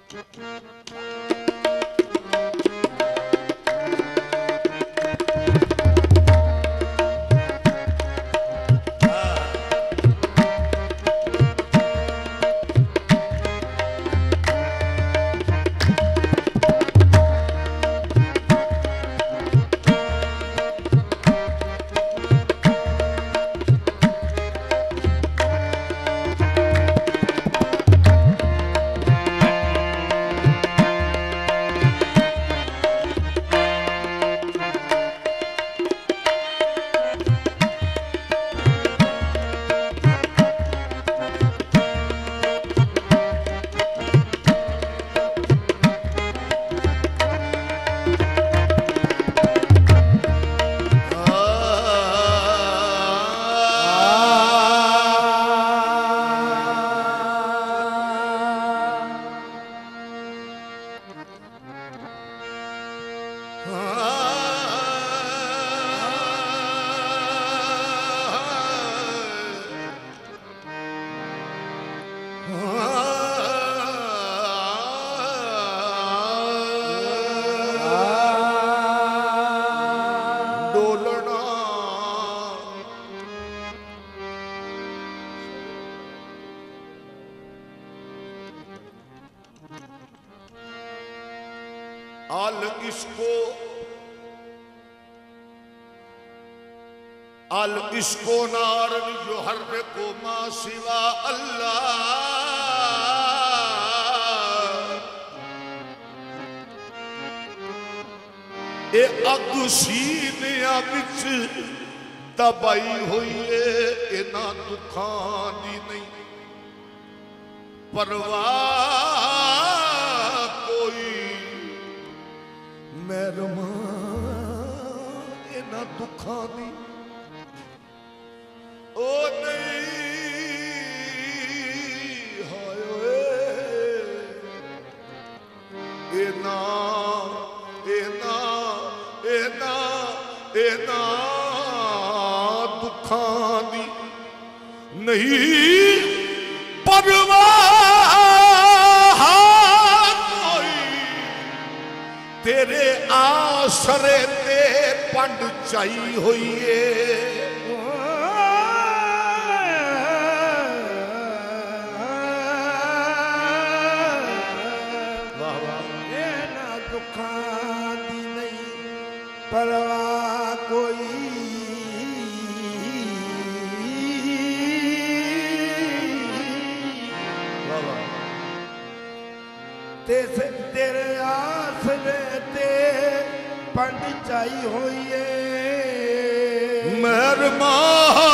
अल इश्को नारन युहर्रिकु मा सिवा अल्लाह। ए अग सीनिया विच दबाई हुई है, इन्हां दुखां दी नहीं परवाह कोई। मेहरबान इन्हां दुखां दी ओ नहीं हाय एना एना एना एना दुखां दी नहीं परवाह कोई। तेरे आसरे ते पंड चाई हुई है, परवाह कोई। तेरे आसरे ते पंड चाई हुई है, मेहरबान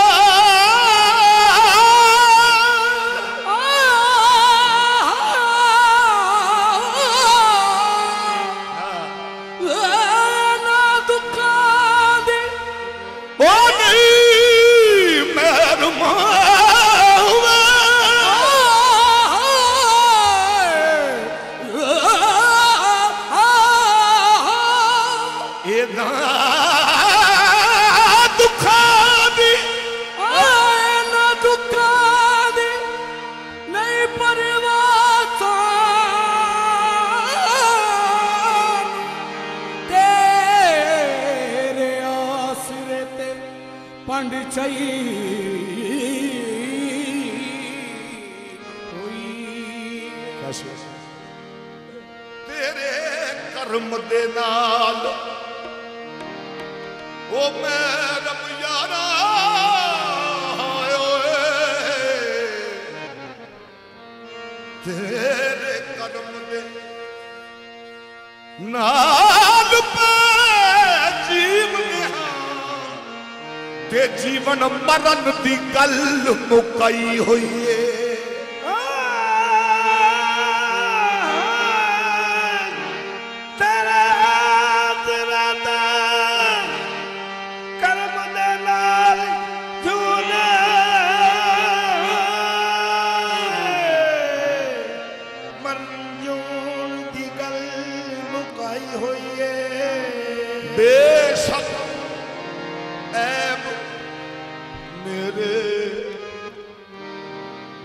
तेरे कर्म दे नाल ओ मैं यारा तेरे कर्म दे नाल ते जीवन मरण दी गल मुकाई हुई है। बेशक ऐब मेरे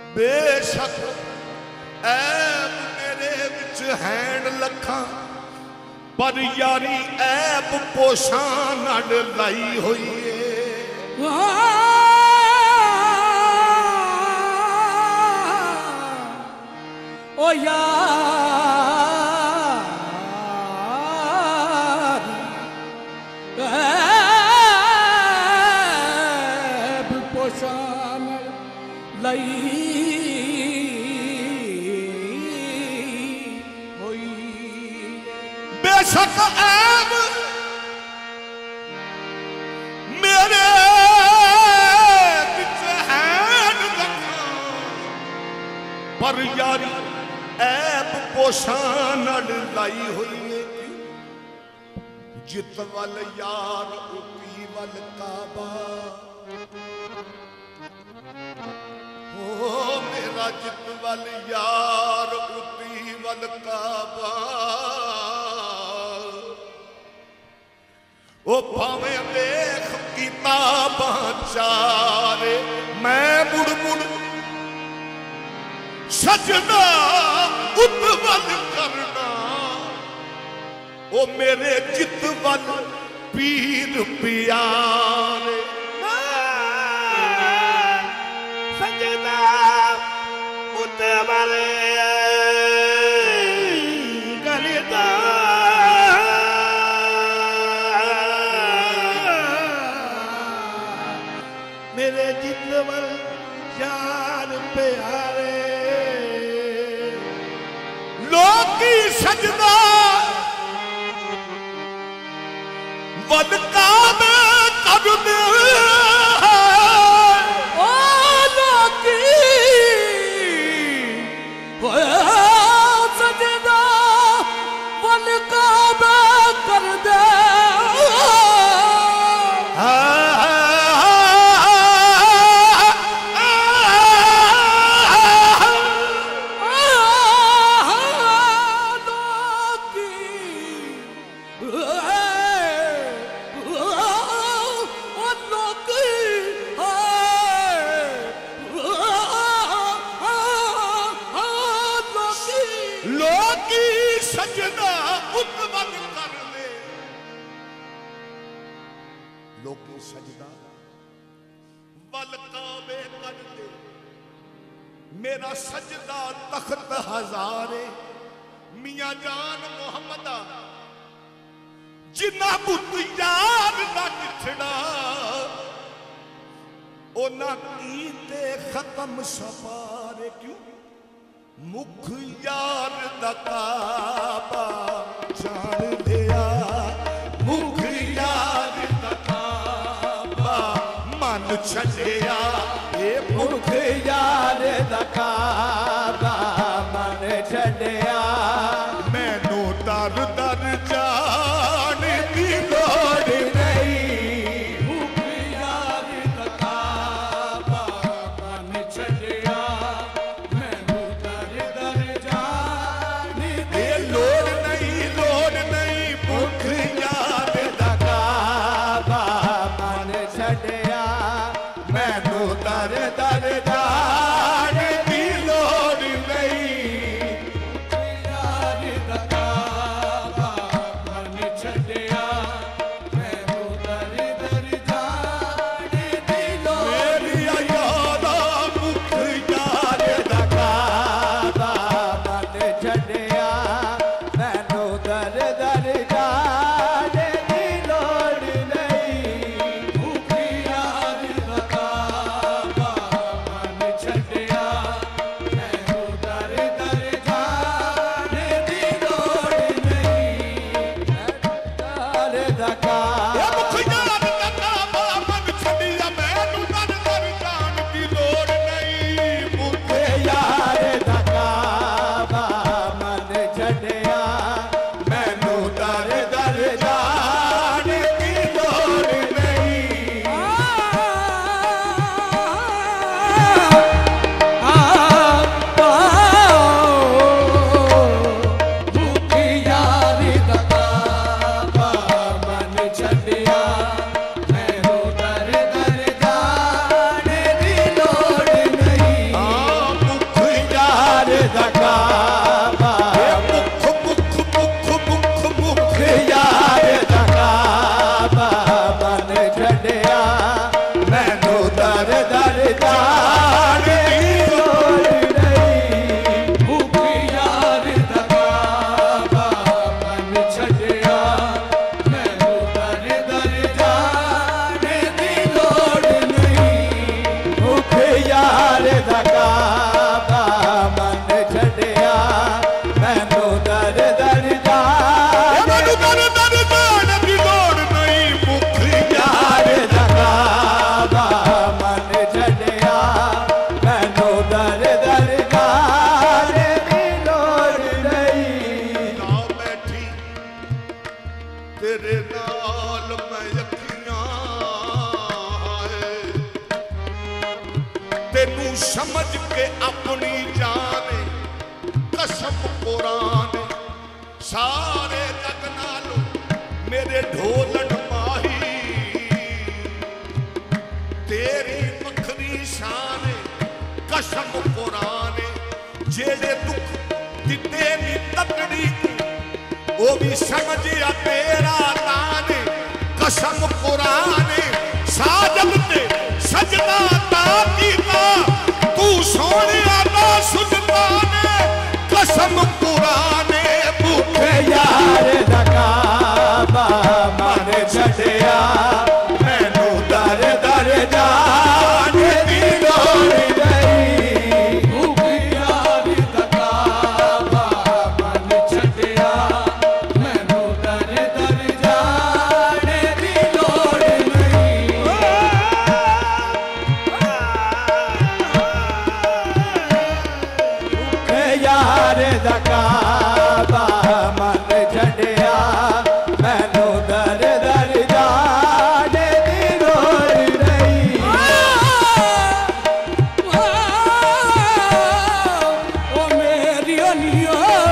बेशक ऐब मेरे विच हैन लखां पर यारी ऐब पोशां नाल लाई होई है। ओ यार ऐब पोशां लई होई। बेशक ऐब मेरे विच हैन लखां पर यारी ऐब पोशां नाल लाई होई है। जित वल यार उती वल काबा ओ मेरा जित वल यार उती वल काबा ओ भावें देख किताबां चारे मैं मुड़ मुड़ सजना उतवल करना ओ मेरे जित वल पीर प्यारे। सजना उतवल करना मेरे जित वल यार प्यारे। लोकी सजना वल काबे कर दे ओ लोकी सजना वल काबे कर दे। लोकी सजना उतवल कर ले। लोकी सजदा वल काबे कर दे मेरा सजदा तख्त हजारे। मियां जान मोहम्मदा जिन्ना बुत यार दा किछड़ा ओना कीते खत्म सफारे। क्यों मुख यार दा काबा जान लिया मुख यार दा काबा मन छड़िया ए मुख यार दा काबा मन छड़िया। मैनू दर दर जान दी लोड़ नहीं मुख यार दा काबा मन छड़िया। मैनू दर दर जान दी लोड़ नहीं मुख यार दा काबा मन छड़िया। मैनू दर दर जान दी लोड़ समझ के अपनी जाने कसम कुरान सारे जग नालों मेरे ढोलन माही तेरी बखरी शान कसम कुरान जेड़े दुख दिते नी तकड़ी वो भी समझिया तेरा दान कसम कुरान साजब ते सजदा ता कीता तू सोने दा सुजदा ने कसम कुरान भूखे यार दा काबा मन छड़िया मैनू दर दर जाने दी लोड़ नहीं भूखे यार दा काबा मन छड़िया मैनू दर दर जाने दी लोड़ नहीं भूखे यार दा काबा मन छड़िया मैनू दर दर जाने दी लोड़ नहीं ओ मेरी अलियो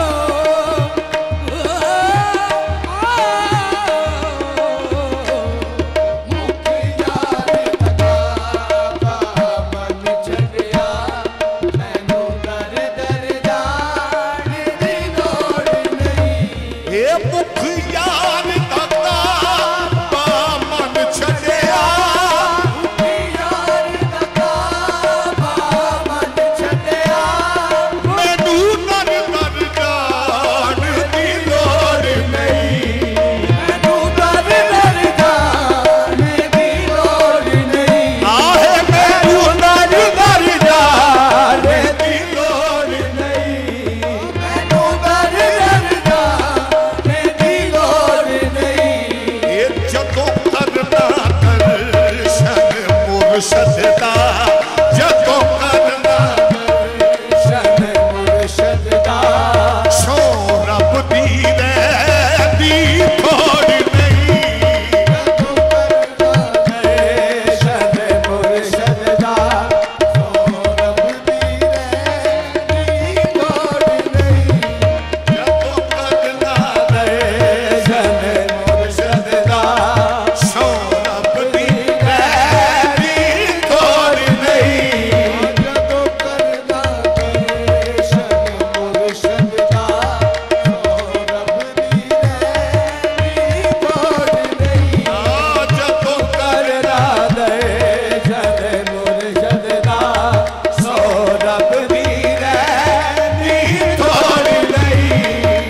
मुखे यार दा काबा मन छड़िया मैनू दर दर जाने दी लोड़ नहीं ए मुख यार दाता मन छड़िया यार दा काबा मन छड़िया मैनू दर दर जान दी लोड़ नहीं मैनू दर दर जाने दी लोड़ नहीं आहे मैनू दर दर जाने दी लोड़ नहीं मैनू दर दर जाने दी लोड़ नहीं ये जदों करना दर्शन मुर्शद दा जदों करना शन मुर्शद दा सो रब दी रहती थोड़ नहीं शन मुर्शद दा रब दी रहती लोड़ नहीं जदों करना शन मुर्शद दा सो रब दी रहती थोड़ नहीं जदों करदा शन मुर्शद दा रब दी रहती लोड़ नहीं जदों करना दर्शन मुर्शद दा सो रब दी रहती थोड़ नहीं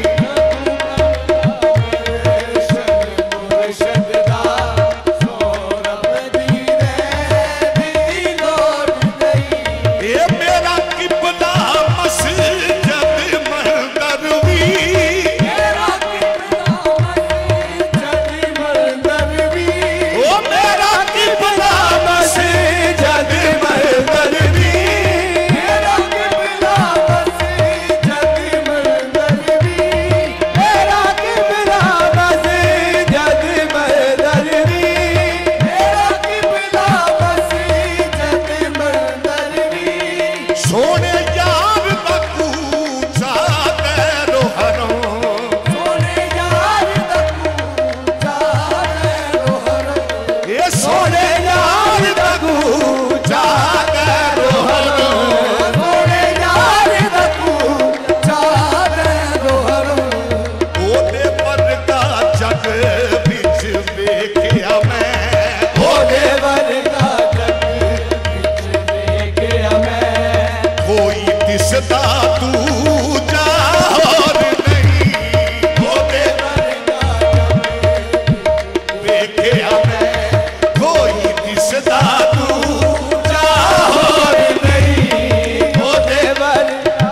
दर्शन मुर्शद दा सो रब दी रहती लोड़ नहीं ये मेरा किबला मस्जिद मंदर भी मेरा किबला मस्जिद मंदिर भी ओ मेरा किबला मस्जिद मंदर भी मेरा किबला मस्जिद मंदिर भी मेरा किबला मस्जिद मंदिर भी मेरा किबला मस्जिद मंदिर भी सोने यार दा कूचा तेरो हरों सोने यार दा कूचा रोहरो ये सोने यार दा कूचा तेरो हरों सोने यार दा कूचा रोहरो ओदे वर्गा जग विच वेखिया मैं ओदे वर्गा जग विच वेखिया मैं कोई दिसदा तू जा और नहीं ओदे वर्गा जग वेखिया मैं कोई दिसदा तू जा और नहीं ओदे वर्गा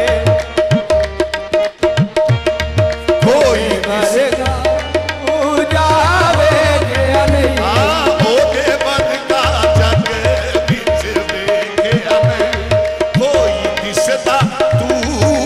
कोई वर्गा पूजा वेखिया नहीं ओदे वर्गा जग विच वेखिया मैं कोई दिसदा तू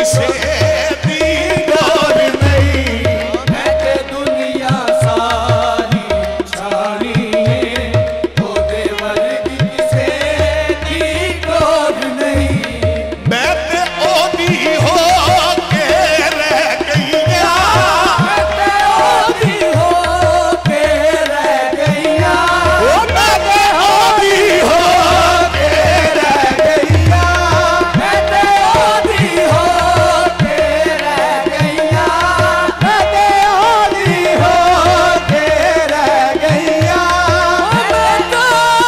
किसे दी डोर नहीं। मैं ते दुनिया सारी छानी है, ओदे वर्गी किसे दी डोर नहीं। मैं ते ओदी हो के रह गईया, मैं ते ओदी हो के रह गईया, ओ मैं ते ओदी हो के रह गईया। मैं ते ओदी हो के रह गईया, मैं ते ओदी हो के रह गईया। मैं तो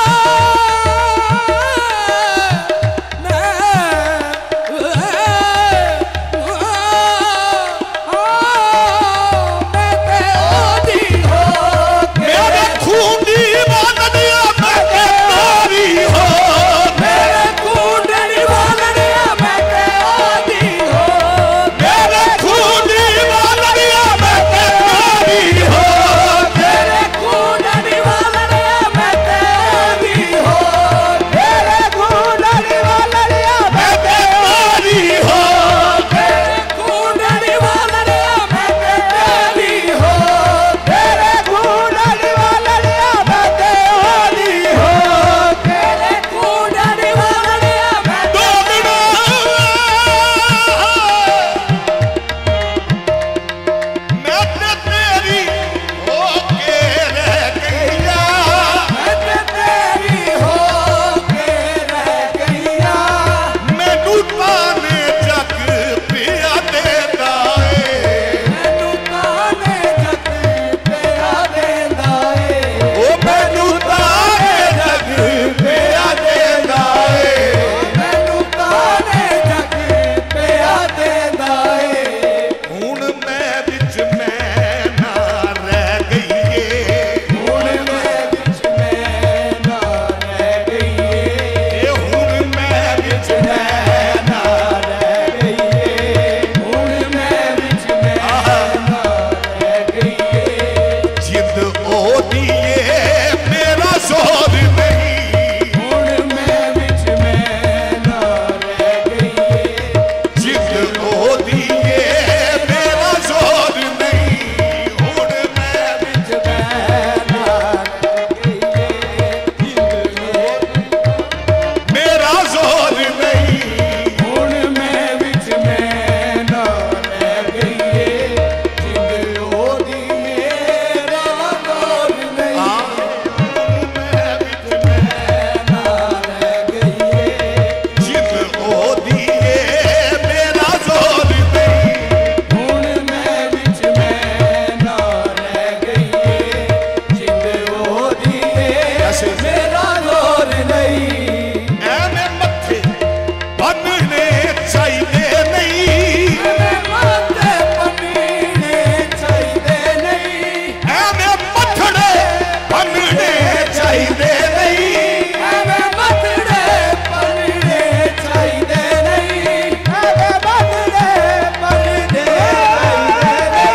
मेरे खून दी बादलिया मैं ते तारी हो, मेरे कुंडली वालड़िया मैं ते ओदी हो, मेरे खून दी बादलिया मैं ते तारी हो। मेरे कुंडली वालड़िया मैं ते ओदी हो, मेरे कुंडली वालड़िया मैं ते तारी हो, मेरे कुंडली वालड़िया मैं ते तेरी हो, मेरे कुंडली वालड़िया मैं ते ओदी हो, मेरे कुंडली वालड़िया मैं दो मिनट मैं ते तेरी हो के रह गईया। मैं ते तेरी हो के रह गईया। मैनू ताने जग पिया देंदा ए, मैनू ताने जग पिया देंदा ए, ओ मैनू ताने जग पिया देंदा ए। मैनू ताने जग पिया देंदा ए। हुण मैं विच मैं ना रह गईए, हुण मैं विच मैं ना रह गईए, ए हुण मैं विच मैं ना रह गईए, हुण मैं विच मैं ना रह गईए। जिंद ओदी ए मेरा जोर नहीं, हुण मैं विच मैं ना रह गईए, जिंद ओदी ए मेरा जोर नहीं। हुण मैं विच मैं ना रह गईए, मेरा जोर नहीं। हुण मैं विच मैं ना रह गईए, जिंद ओदी मेरा दौर नहीं। मैं विच मैं ना रह गईए, जिंद ओदी ए मेरा जोर नहीं। हुण मैं विच मैं ना रह गईए, जिंद ओदी मेरा दौर नहीं। ਐਵੇਂ ਮੱਥੇ ਬੰਨਣੇ ਚਾਹੀਦੇ ਨਹੀਂ, ਐਵੇਂ ਮਾਥੇ ਪੰਨੀਣੇ ਚਾਹੀਦੇ ਨਹੀਂ, ਐਵੇਂ ਮੱਥੜੇ ਬੰਨਣੇ ਚਾਹੀਦੇ ਨਹੀਂ। ਐਵੇਂ ਮੱਥੜੇ ਪੰਨੀਣੇ ਚਾਹੀਦੇ ਨਹੀਂ, ਐਵੇਂ ਮੱਥੜੇ ਪੰਨੀਣੇ ਚਾਹੀਦੇ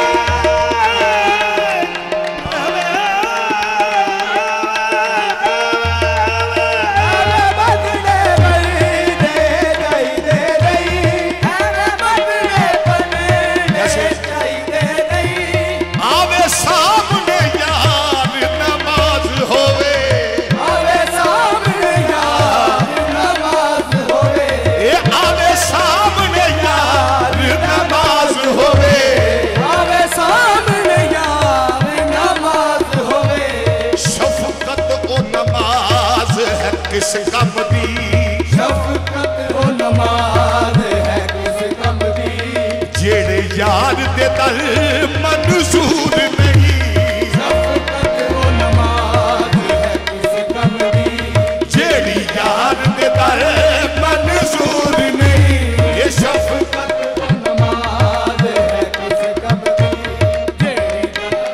ਐਵੇਂ ਮੱਥੜੇ ਪੰਨੀਣੇ ਚਾਹੀਦੇ ਨਹੀਂ, ਐਵੇਂ ਮੱਥੜੇ ਪੰਨੀਣੇ ਚਾਹੀਦੇ ਨਹੀਂ। ਆਵੇ ਸਾਹਮਣੇ ਯਾਰ ਨਮਾਜ਼ ਹੋਵੇ, ਆਵੇ ਸਾਹਮਣੇ ਯਾਰ ਨਮਾਜ਼ ਹੋਵੇ, ਇਹ ਆਵੇ ਸਾਹਮਣੇ ਯਾਰ ਨਮਾਜ਼ ਹੋਵੇ। ਆਵੇ ਸਾਹਮਣੇ ਯਾਰ ਨਮਾਜ਼ ਹੋਵੇ। ਸ਼ਫਕਤ ਉਹ ਨਮਾਜ਼ ਹੈ ਕਿਸ ਕੰਮ ਦੀ, ਸ਼ਫਕਤ ਉਹ ਨਮਾਜ਼ ਹੈ ਕਿਸ ਕੰਮ ਦੀ, ਜਿਹੜੇ ਯਾਰ ਦੇ ਦਰ ਮਨਜ਼ੂਰ ਨਹੀਂ। ਸ਼ਫਕਤ ਉਹ ਨਮਾਜ਼ ਹੈ ਕਿਸ ਕੰਮ ਦੀ, ਜਿਹੜੀ ਯਾਰ ਦੇ ਦਰ ਮਨਜ਼ੂਰ ਨਹੀਂ। ਇਹ ਸ਼ਫਕਤ ਉਹ ਨਮਾਜ਼ ਹੈ ਕਿਸ ਕੰਮ ਦੀ, ਜਿਹੜੀ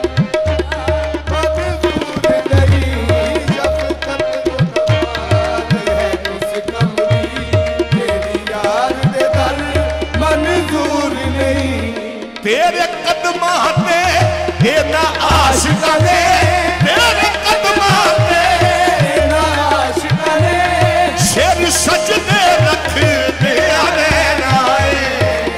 ਮਨਜ਼ੂਰ ਨਹੀਂ। ਸ਼ਫਕਤ ਉਹ ਨਮਾਜ਼ ਹੈ ਕਿਸ ਕੰਮ ਦੀ, ਜਿਹੜੀ ਯਾਰ ਦੇ ਦਰ ਮਨਜ਼ੂਰ ਨਹੀਂ। ਤੇਰੇ ਕਦਮਾਂ ਤੇ ਇਹਨਾਂ ਆਸ਼ਿਕਾਂ ਨੇ, ਤੇਰੇ ਕਦਮਾਂ ਤੇ ਇਹਨਾਂ ਆਸ਼ਿਕਾਂ ਨੇ ਸਿਰ ਸਜਦੇ ਰੱਖਦੇ ਆ ਰਹਿਣਾ ਏ।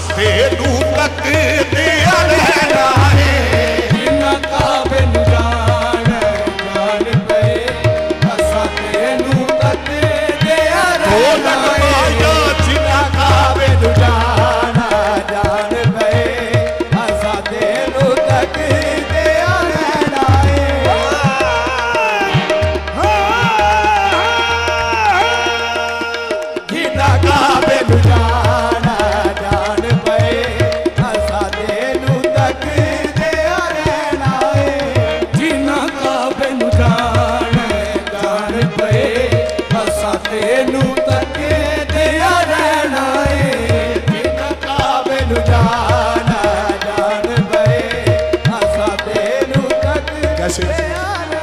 तेनू तक दिया रहना है जिन्ना काबे नू जान जान पे असा तेनू तक दिया रहना है जिन्ना काबे नू जान जान पे असा तेनू तक दिया रहना है जिन्ना काबे नू जान जान पे असा तेनू तक दिया रहना है जिन्ना काबे नू जान जान पे असा तेनू तक दिया रहना है जिन्ना काबे नू जान जान पे असा तेनू तक कैसे? दिया रहना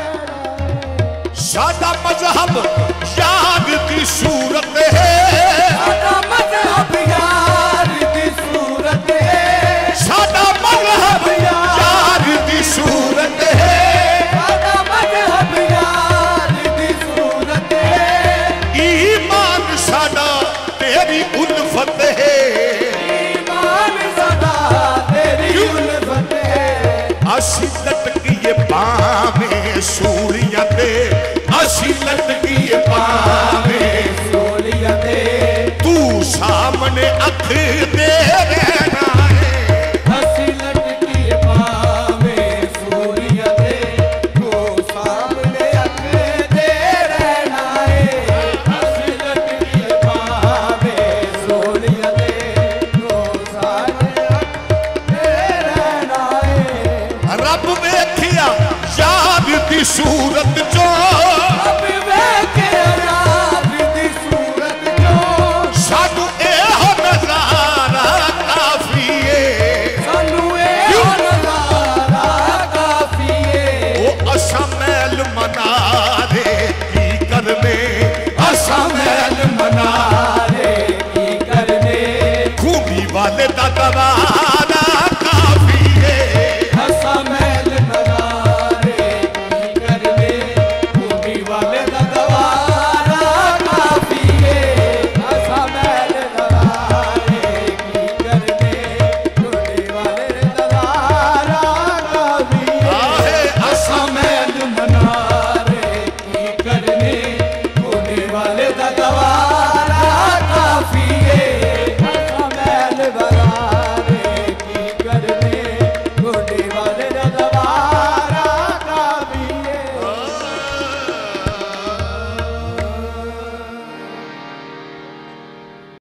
है सादा मजहब याद की सूरत है साडा मज़हब यार दी सूरत है सादा मजहब याद की सूरत है साडा मज़हब यार दी सूरत है ईमान सादा तेरी उल्फत है ईमान सदा तेरी उल्फत है असी लटकिए पावे सूरिया दे असी लटकिए पावे सोलिया दे तू सामने अख दे रहना है हसी लटकी पावे सूर्य दे तू सामने अख दे रहना है हसी लटकी पावे सूर्य दे तू सामने अख दे रहना है रब वेखिया याद दी सूरत जो अब वेखे याद दी सूरत जो सानू एहो नज़ारा काफी है सानू ए नज़ारा काफी है ओ असा मैल मना दे की करने असा मैल मना रे की करने खूबी वाले दा दवारा काफी है हसा महल नगारे की करने भूमि वाले दा गवारा काफी है हसा महल नगारे की करने भूमि वाले दा गवारा काफी है आहे हसा महल मनारे की करने भूमि वाले दा गवारा काफी है हसा महल बनारे की करने